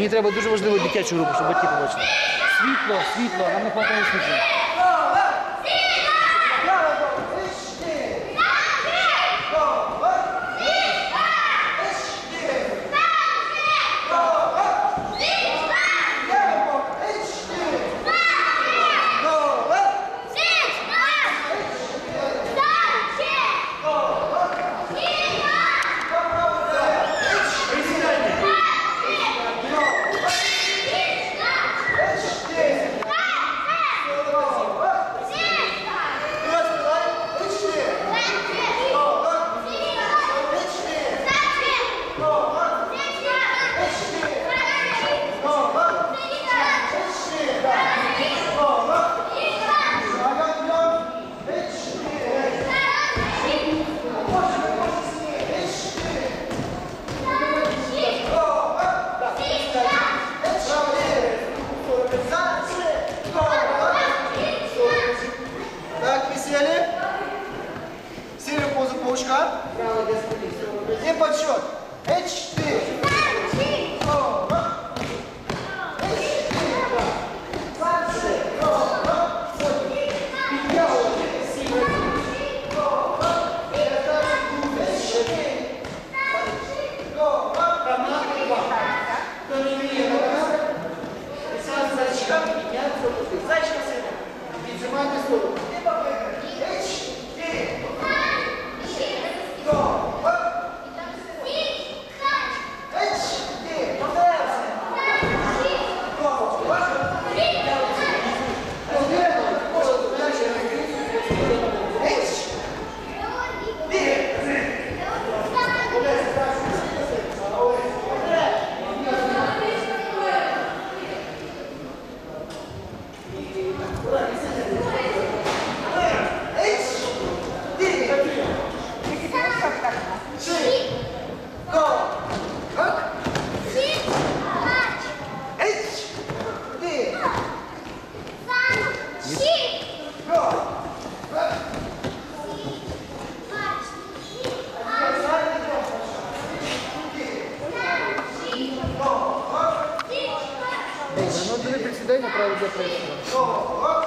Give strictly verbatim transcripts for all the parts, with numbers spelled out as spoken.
Мені треба дуже важливо дитячу групу, щоб батьки побачили. Світло, світло, нам не хватає світла. И подсчет. четыре. Ну, ти не присідай, направо для пресу.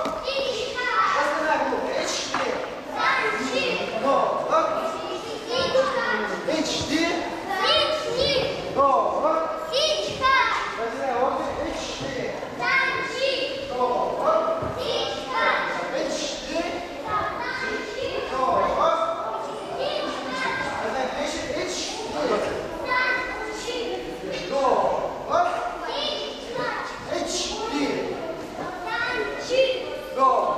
Go!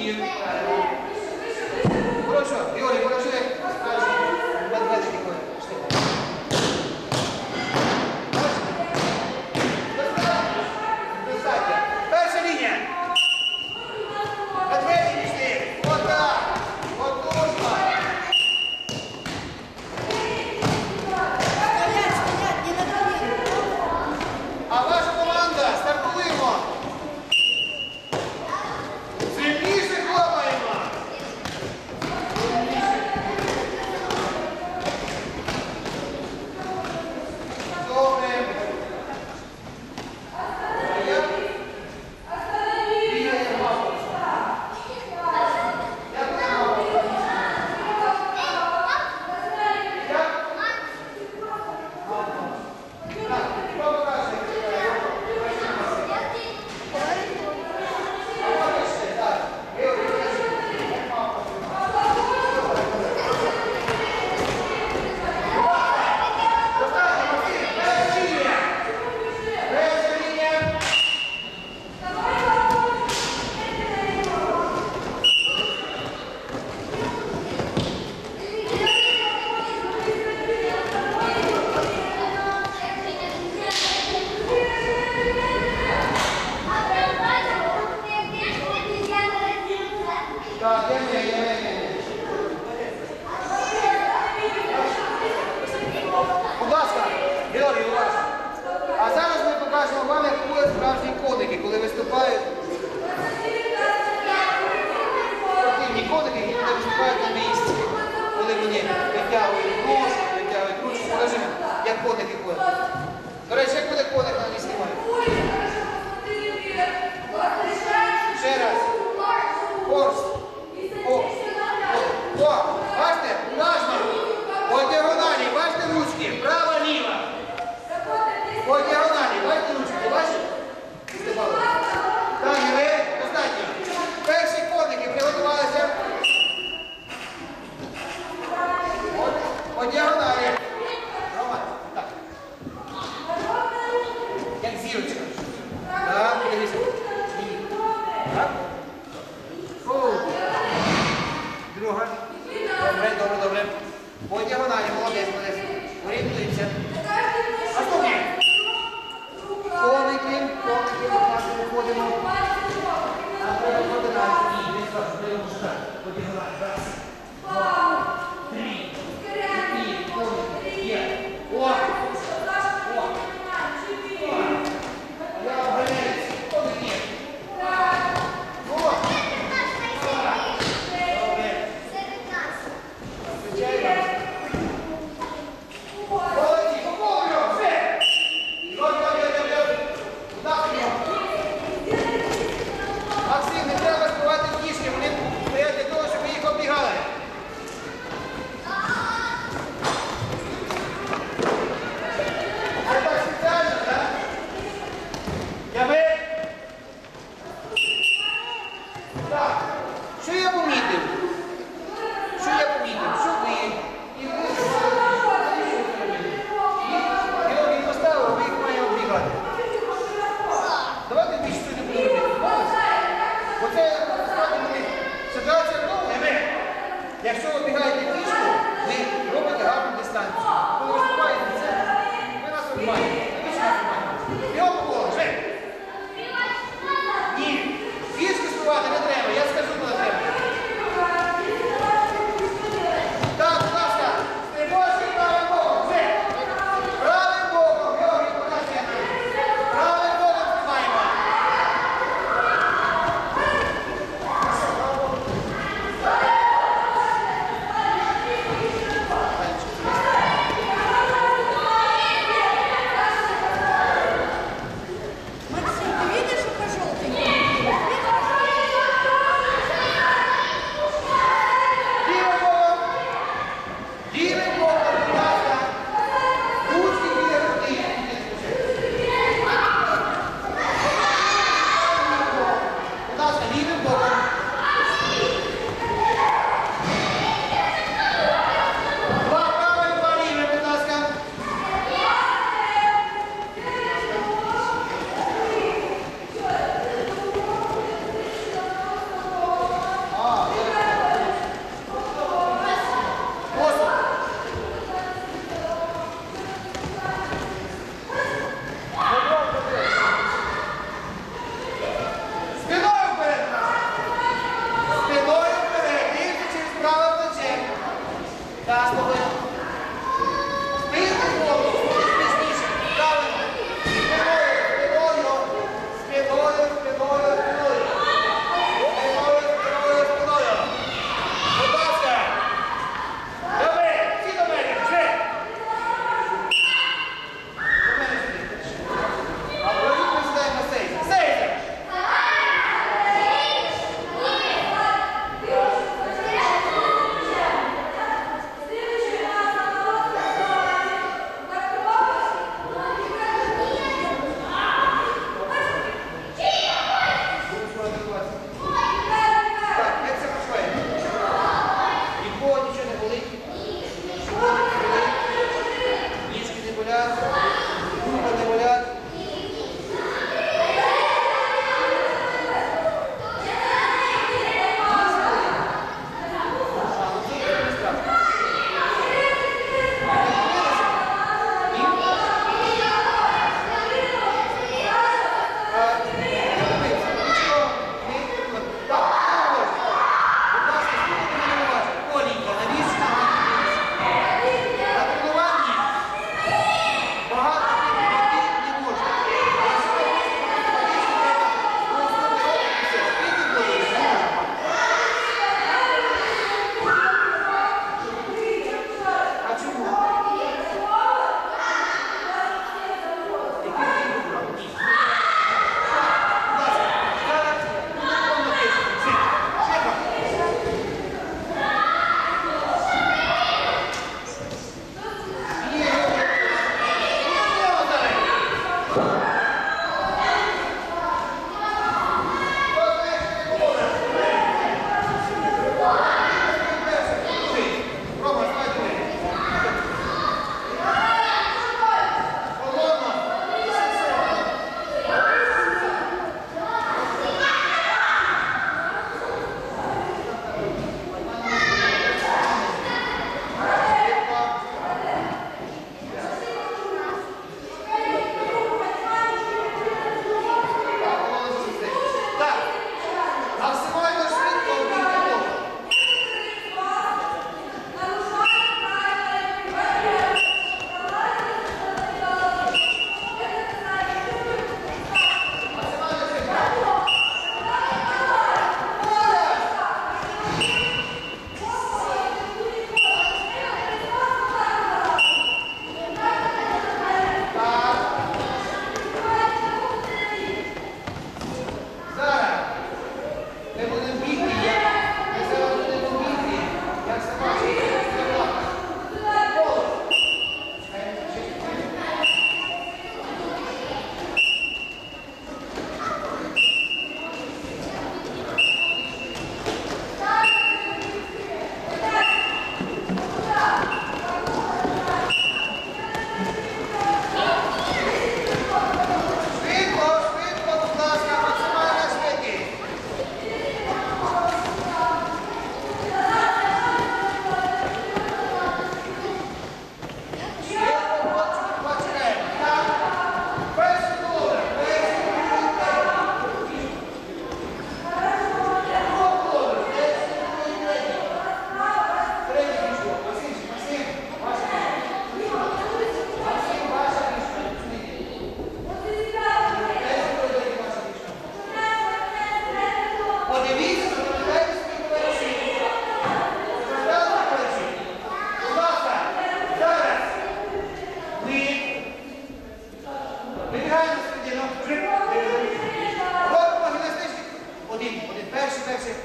Відпір. Хорошо. Георгій, покажи. Медведик який. Достатньо. Перша лінія. Медведик пішли. Отак. Отужно. А ваша команда, стартуємо. Сильніше хлопаємо. Добре. Так, я не, я не, я не. Будь ласка, Георгій, будь ласка. А зараз ми покажемо вам, як ходять справжні коники, коли виступають. Спортивні коники, які коли виступають на місці. Коли вони витягують нож, витягують ручку. Покажемо, як коники ходять. До речі, як буде коник на місці має? Ще раз. Хорс. О, о, о, бачите, уважно, по діагоналі, бачите ручки, права, ліва. По діагоналі, бачите ручки, бачите? Так, ви, достатньо. Перші коники приготувалися. От, по діагоналі. Роман, так. Як зірочка. Так, подивіться. Так. Друга. Добре, добре, добре. По діагоналі, молодець, молодець. Орієнтуємося. Наступні. Коники, коники, так, виходимо. А треба координацію. І десь вас даємо шаг. По діагоналі. Раз, два, три, чотири, коники. Є. О! О! О! Я обганяюсь. Коники. О! Максим, не треба збивати кішки, вони стоять для того, щоб ви їх оббігали. Це так спеціально, так? Я ви? Так. Що я помітив? Що я помітив? Що ви? І ви? Георгій поставив, ви їх маємо оббігати. Давайте більше сьогодні будемо робити. Оце, справді, ситуація в тому, ви, якщо ви бігаєте кішку, ви робите гарну дистанцію. Коли ви вступаєте в це, ви нас обмаєте. Ви нас обмаєте. Бігом по колу, вже. Ні. Кішки співати не треба, я скажу, коли треба. Так, будь ласка, стрибочки правим боком, вже. Правим боком, Георгій, покажи. Правим боком співаємо.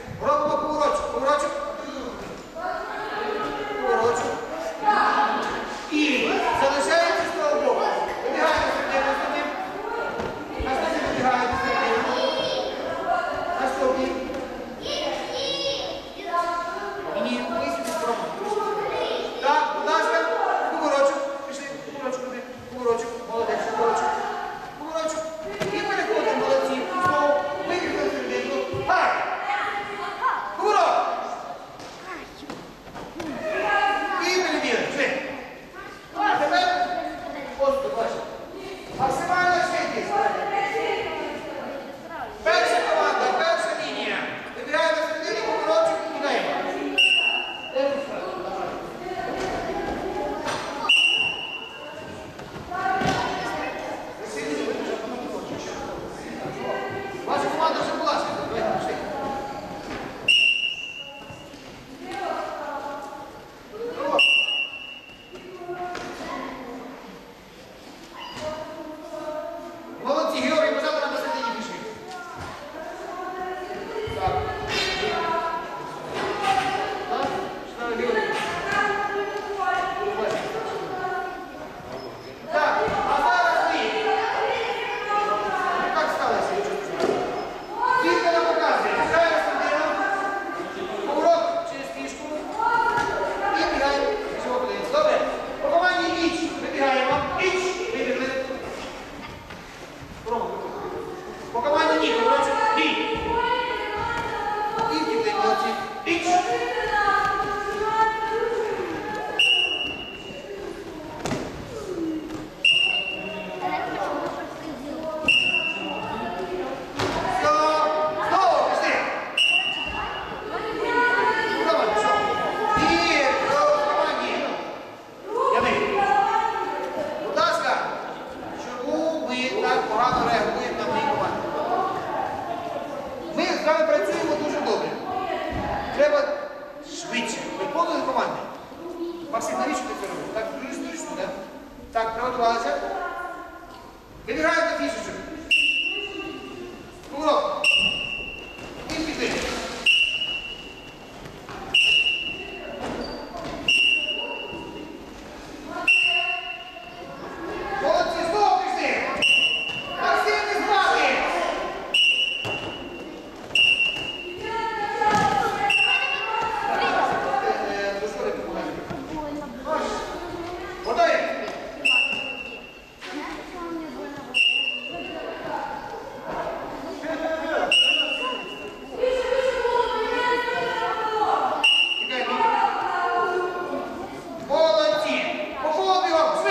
Робимо поворочок, поворочок. Поворочок. І залишається з того боку. Вибігаємо середину з ним. Наступні вибігаємо середину. Наступні. І ні, висвіти спробуємо. Так, будь ласка, поворочок. Пішли, поворочок робимо. Поворочок, молодець, поворочок. Поворочок. І переходимо, молодці. Знову вибігли середину. Гай! Поворот! І перебігли. Пішли. А тепер, ось, бачите, максимальна швидкість. Перша команда, перша лінія. Вибігаємо на середині, поворочок і кидаємо. Ваша команда вже була, давайте пішли. Молодці, Георгій, пожалуйста, на середині пішли. Так. Так, що Георгій? Так, а зараз ви. Як сталося? Тільки нам показує. Граємо середину. Поворот через фішку. І бігаємо. Всього подивіться. Добре. По команді іч. Вибігаємо. Іч. Вибігли. По команді ні. Поворочок. Ні. І втікли. Молодці. Іч. Треба швидше. Виконуємо команди. Максим, навіщо ти це робиш? Так, дуже стрічно, так? Так, приготувалися. Вибігаємо на фішечок. Поворот. І пішли. Молодці, знову пішли. Максим, не збавки. Готові? Молодці! Походи його! Пішли!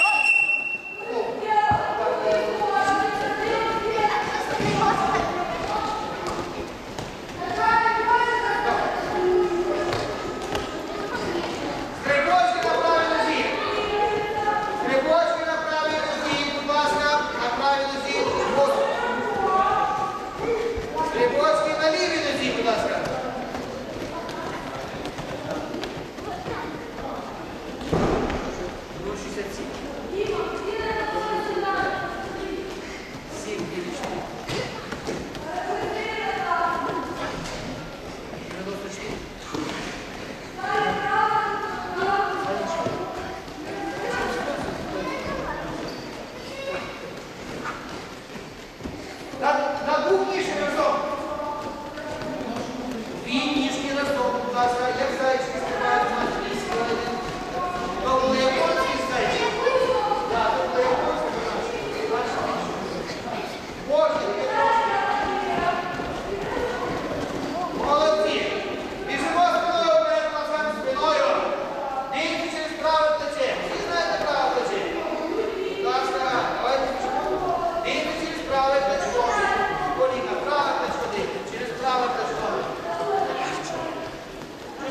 Скрипочки на правій нозі. Скрипочки на правій нозі, будь ласка, на правій нозі. Скрипочки на лівій нозі, будь ласка. нуль шістдесят сім. сім дев'ять чотири. дев'яносто чотири. На, на двох ніжки разом. Дві ніжки разом, будь ласка, як зайчики стрибають на дві сьогодні. То були японські зайчики. Так, то були японські зайчики. Можна, є трошки. Молодці. Біжимо спиною вперед, називаємо спиною. Дивіться через праве плече. Всі знаєте праве плече? Будь ласка, давайте біжимо. Дивіться через праве плечо. Коліна, праве плечо дивіться. Через праве плечо.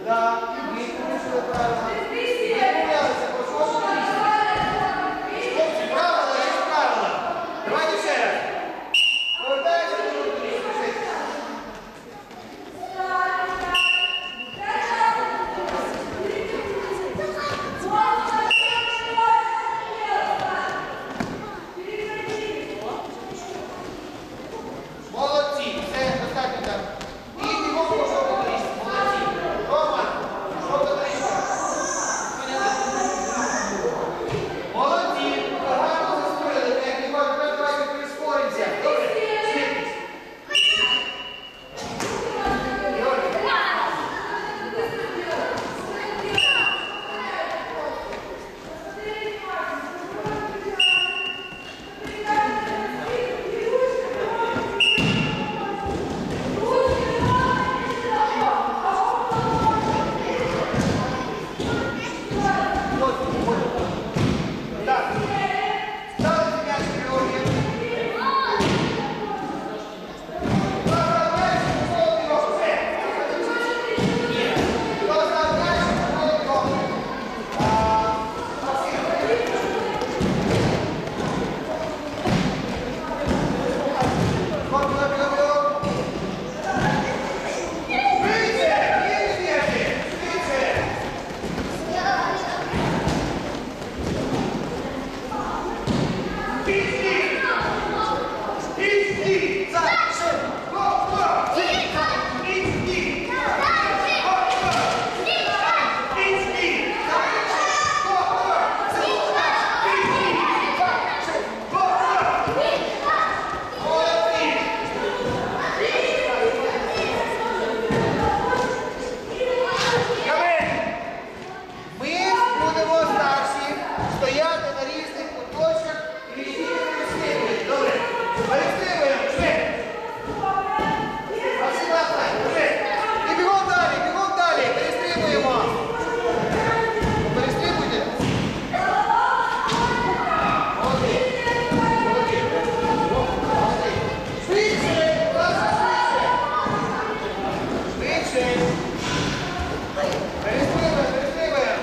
Так, і ви порушили правила. Ви помилялися, про що ж ви? Хлопці, правила, є правила. Давайте ще раз. Повертаємося до руки, скажіть. Молодці, все, достатньо там. І бігом по жовту доріжку, молодці. Роман, жовта доріжка. Молодці, гарно заспорили, як не можна, тепер давайте прискоримося. Добре, швидкість. Георгій. Так, ставити м'яч Георгієм. Ми будемо старші стояти на різних куточках і перестрибуємо. Добре, перестрибуємо, швидко. Максим, давай, швидко. І бігом далі, бігом далі, перестрибуємо. Перестрибуйте. Молодець. Молодець. Молодець. Швидше, будь ласка, швидше. Швидше. Перестрибуємо, перестрибуємо.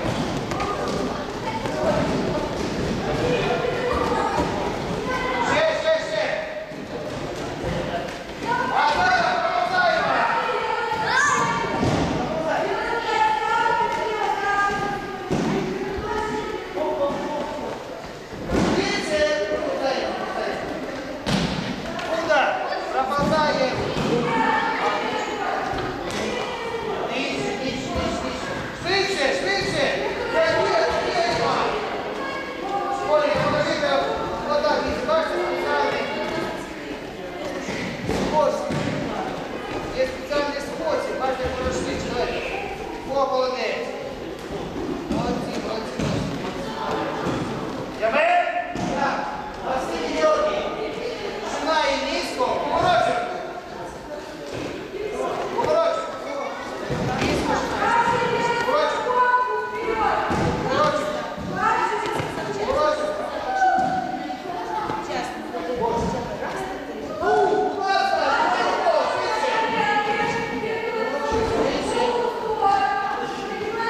Ще, ще, ще. А зараз продовжаємо. Швидше. Продовжаємо. Удар. Проползаємо. Нижче, нижче, нижче, нижче. Швидше, швидше. Реагує, реагує. Оля, поможіть, вода, від бачите, спеціальний спосіб. Є спеціальний спосіб, бачите, пройшли, чоловік. О, молодець. Молодці, молодці, молодці. Яме? Так. Василь Георгій. Жинає низько, поворочок. Поворочок. Низько жинає. Поворочок. Поворочок. Поворочок. Будь ласка, швидше. Швидше.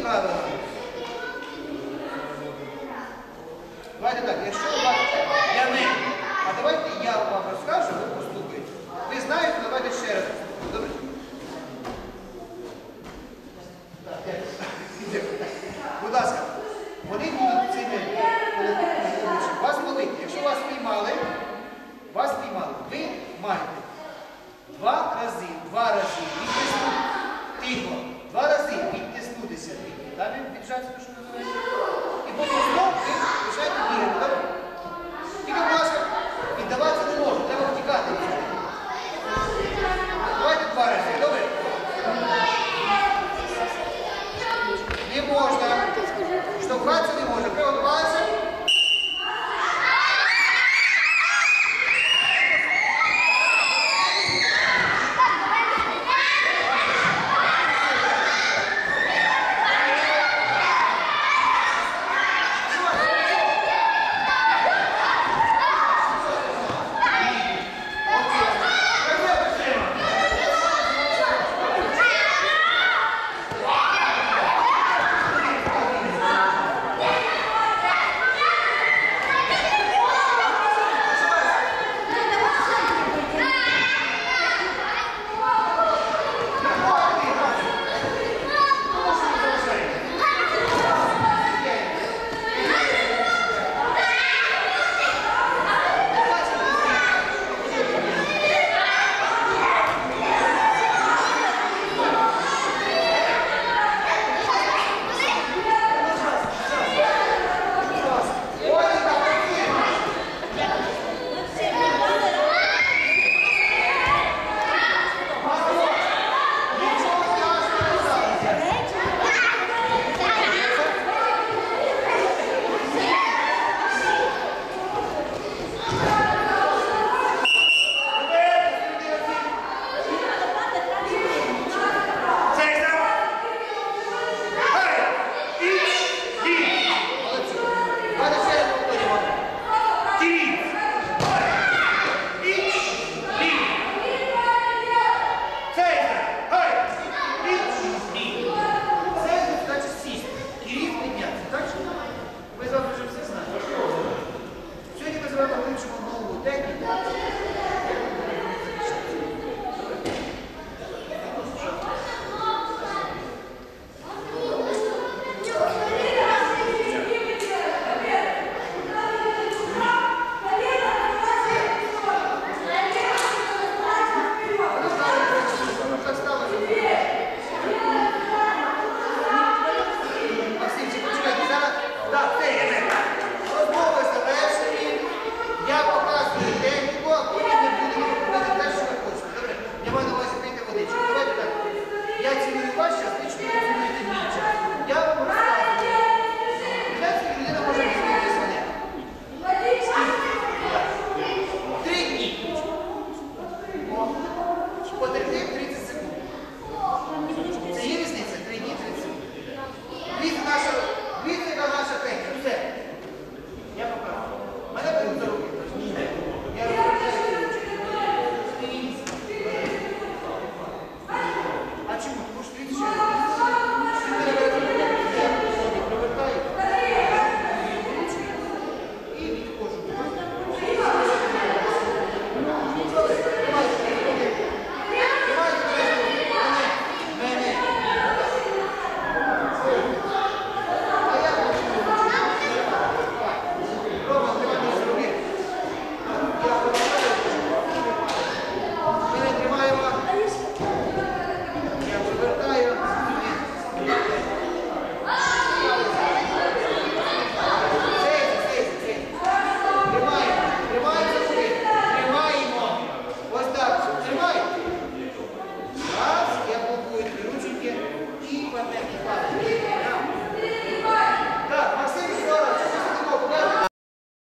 правила. Давайте так, якщо у вас я не, а давайте я вам розкажу, ви послухайте. Ви знаєте, давайте ще раз послухайте. Добре? Будь ласка, вони будуть цими колективними. Вас ловить. Якщо вас піймали, вас піймали, ви маєте два рази, два рази відтиснути, тихо, два рази відтиснутися. Далі віджаться, що називається. І потім знову ви починаєте бігати. Добре? Тільки, будь ласка, віддаватися не можна, треба втікати. Давайте два рази, добре? Не можна. Штовхатися